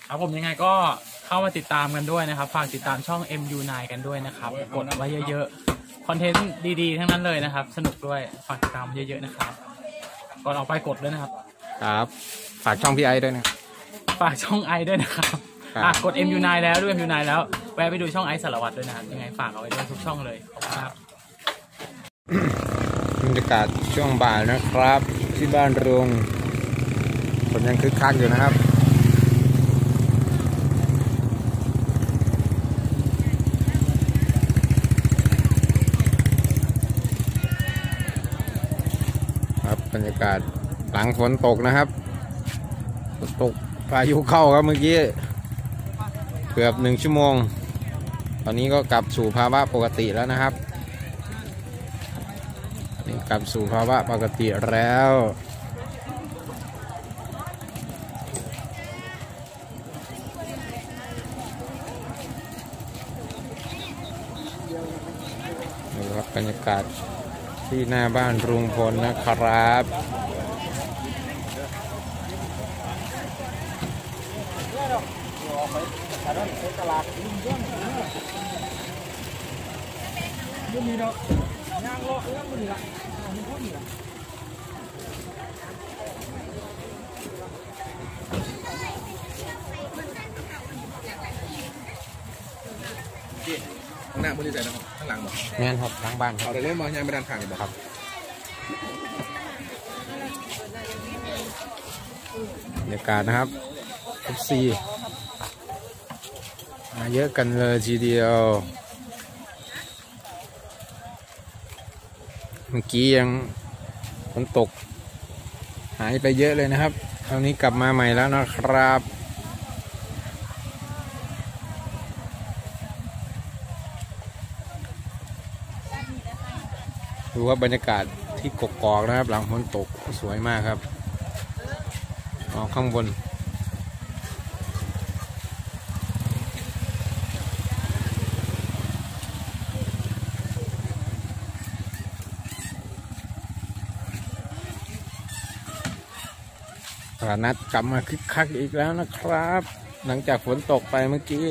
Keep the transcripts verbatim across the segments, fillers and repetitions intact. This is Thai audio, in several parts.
ครับผมยังไงก็เข้ามาติดตามกันด้วยนะครับฝากติดตามช่อง เอ็ม ยู ไนน์ กันด้วยนะครับกดไว้เยอะๆคอนเทนต์ดีๆทั้งนั้นเลยนะครับสนุกด้วยฝากติดตามเยอะๆนะครับก่อนออกไปกดด้วยนะครับครับฝากช่องพี่ไอด้วยนะฝากช่องไอด้วยนะครับกด เอ็ม ยู ไนน์ แล้วด้วย เอ็ม ยู ไนน์ แล้วแวะไปดูช่องไอสารวัตรด้วยนะครับยังไงฝากเอาไว้ด้วยทุกช่องเลยขอบคุณครับบรรยากาศช่วงบ่ายนะครับที่บ้านรุงคนยังคึกคักอยู่นะครับครับบรรยากาศหลังฝนตกนะครับฝนตกพายุเข้าครับเมื่อกี้เกือบหนึ่งชั่วโมงตอนนี้ก็กลับสู่ภาวะปกติแล้วนะครับกลับสู่ภาวะปกติแล้วนี่ครับบรรยากาศที่หน้าบ้านลุงพลนะครับข้างหน้าบริษัทนะครับข้างหลังบอกแม่นครับทั้งบ้านเอาแต่เล่นมายังไม่ดันทางเลยครับบรรยากาศนะครับทุกซีมาเยอะกันเลยทีเดียวเมื่อกี้ยังฝนตกหายไปเยอะเลยนะครับคราวนี้กลับมาใหม่แล้วนะครับดูว่าบรรยากาศที่กกอกนะครับหลังฝนตกสวยมากครับอ๋อข้างบนตลาดนัดกลับมาคึกคักอีกแล้วนะครับหลังจากฝนตกไปเมื่อกี้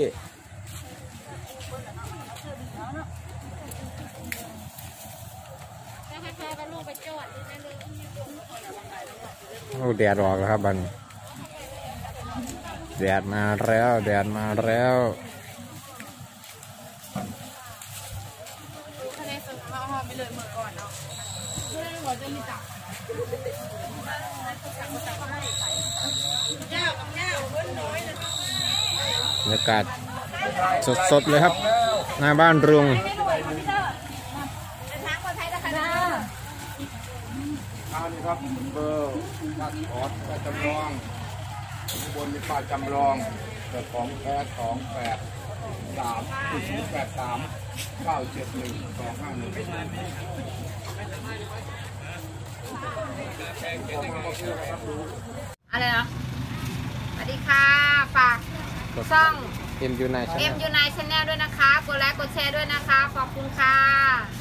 โอ้แดดออกแล้วครับบันแดดมาแล้วแดดมาแล้วบรรยากาศสดๆเลยครับหน้าบ้านรุงอันนี้ครับเบอร์บัตรขอดบัตรจำลองข้างบนมีบัตรจำลองเกิดของแท้สองแปดสามศูนย์แปดสามเก้าเจ็ดหนึ่งสองห้าหนึ่งอะไรนะสวัสดีค่ะฝากช่องเอ็ม ยู ไนน์เอ็ม ยู ไนน์ Channel ด้วยนะคะกดไลค์กดแชร์ด้วยนะคะขอบคุณค่ะ